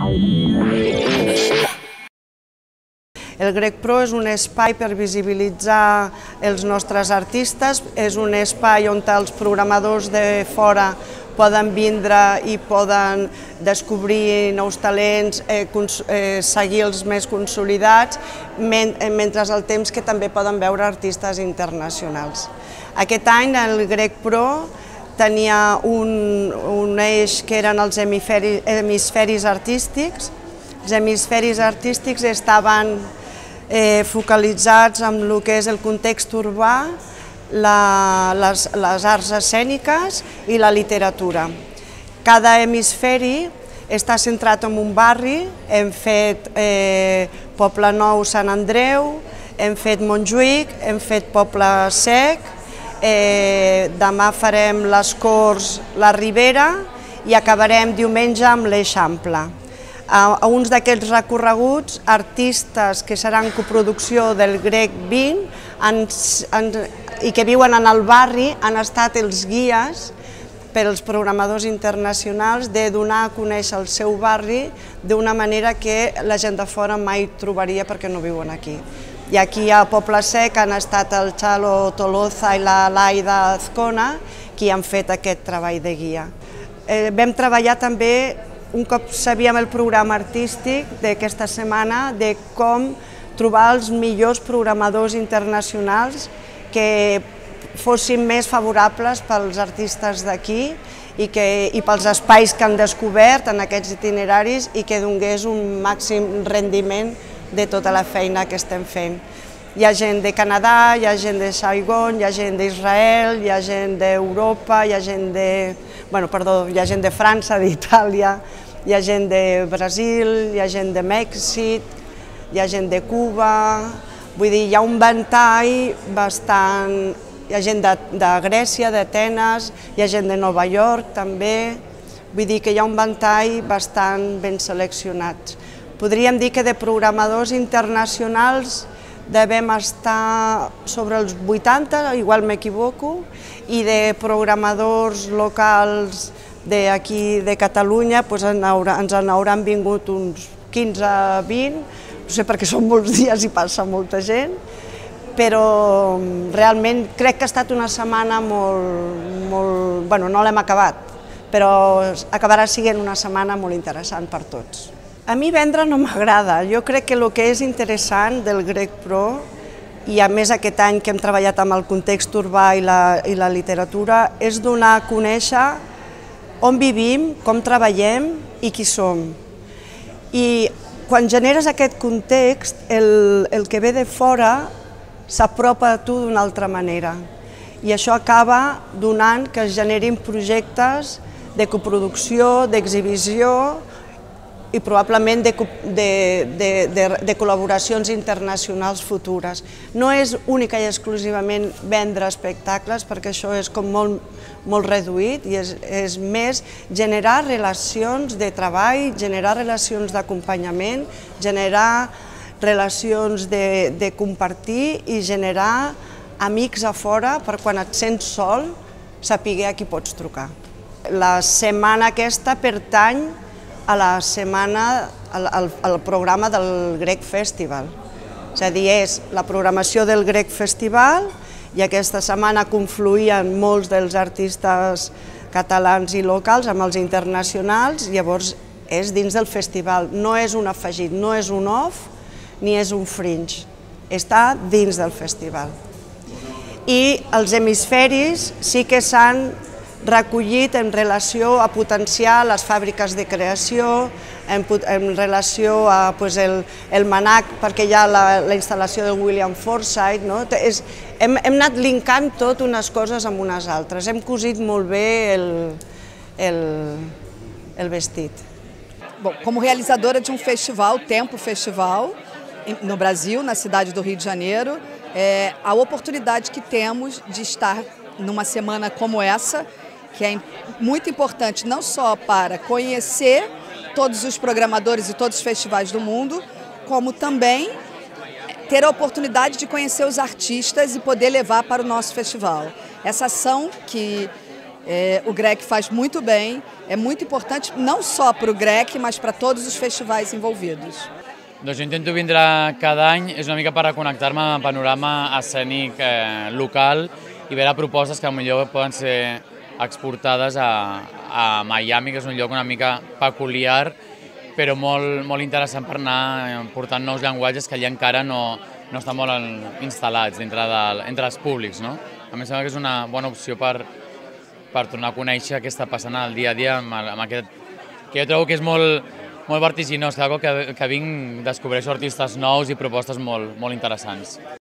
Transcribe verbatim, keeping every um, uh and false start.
El Grec Pro és un espai per visibilitzar els nostres artistes, és un espai on els programadors de fora poden vindre i poden descobrir nous talents, eh, eh, seguir els més consolidats, men mentre al temps que també poden veure artistes internacionals. Aquest any el Grec Pro tenia un, un eix que eren els hemisferis, hemisferis artístics. Els hemisferis artístics estaven eh, focalitzats en el que és el context urbà, La, les, les arts escèniques i la literatura. Cada hemisferi està centrat en un barri, hem fet eh, Poble Nou, Sant Andreu, hem fet Montjuïc, hem fet Poble Sec, eh, demà farem les Corts, la Ribera i acabarem diumenge amb l'Eixample. A, a uns d'aquests recorreguts, artistes que seran coproducció del Grec vint ens, ens, i que viuen en el barri han estat els guies per als programadors internacionals de donar a conèixer el seu barri d'una manera que la gent de fora mai trobaria perquè no viuen aquí. I aquí a Poble Sec han estat el Chalo Toloza i la Laida Azcona qui han fet aquest treball de guia. Eh, vam treballar també, un cop sabíem el programa artístic d'aquesta setmana, de com trobar els millors programadors internacionals que fossin més favorables pels artistes d'aquí i, que, i pels espais que han descobert en aquests itineraris i que donés un màxim rendiment de tota la feina que estem fent. Hi ha gent de Canadà, hi ha gent de Saigon, hi ha gent d'Israel, hi ha gent d'Europa, hi ha gent de... Bueno, perdó, hi ha gent de França, d'Itàlia, hi ha gent de Brasil, hi ha gent de Mèxic, hi ha gent de Cuba... Vull dir, hi ha un ventall bastant... Hi ha gent de, de Grècia, d'Atenes, hi ha gent de Nova York també. Vull dir que hi ha un ventall bastant ben seleccionat. Podríem dir que de programadors internacionals devem estar sobre els vuitanta, igual m'equivoco, i de programadors locals d'aquí de Catalunya doncs ens en hauran vingut uns quinze a vint, no sé perquè són molts dies i passa molta gent, però realment crec que ha estat una setmana molt, molt... Bueno, no l'hem acabat, però acabarà sent una setmana molt interessant per tots. A mi vendre no m'agrada, jo crec que el que és interessant del Grec Pro, i a més aquest any que hem treballat amb el context urbà i la, i la literatura, és donar a conèixer on vivim, com treballem i qui som. I quan generes aquest context, el, el que ve de fora s'apropa a tu d'una altra manera. I això acaba donant que es generin projectes de coproducció, d'exhibició i probablement de, de, de, de, de col·laboracions internacionals futures. No és única i exclusivament vendre espectacles, perquè això és com molt, molt reduït, i és, és més generar relacions de treball, generar relacions d'acompanyament, generar relacions de, de compartir i generar amics a fora per quan et sents sol, saber a qui pots trucar. La setmana aquesta pertany a la setmana, al, al, al programa del Grec Festival. És a dir, és la programació del Grec Festival i aquesta setmana confluïen molts dels artistes catalans i locals amb els internacionals, llavors és dins del festival, no és un afegit, no és un off ni és un fringe, està dins del festival. I els hemisferis sí que s'han recollit en relació a potenciar les fàbriques de creació, en, en relació a pues, el, el MANAC, perquè hi ha la, la instal·lació del William Forsythe. No? És, hem, hem anat linkant tot unes coses amb unes altres, hem cosit molt bé el, el, el vestit. Bom, como realizadora de um festival, Tempo Festival, no Brasil, na cidade do Rio de Janeiro, é, a oportunidade que temos de estar numa semana como essa, que é muito importante não só para conhecer todos os programadores e todos os festivais do mundo, como também ter a oportunidade de conhecer os artistas e poder levar para o nosso festival. Essa ação que É, o Grec faz muito bem, é muito importante não só para o Grec, mas para todos os festivais envolvidos. Doncs jo intento vindre cada any, és una mica per reconnectar-me amb el panorama escènic eh, local i veure propostes que potser poden ser exportades a, a Miami, que és un lloc una mica peculiar, però molt, molt interessant per anar portant nous llenguatges que allà encara no, no estan molt instal·lats dintre de, entre els públics. No? A mi em sembla que és una bona opció per, per tornar a conèixer què està passant al dia a dia amb, amb aquest, que jo trobo que és molt, molt vertiginós. Cada cop que, que vinc descobreixo artistes nous i propostes molt, molt interessants.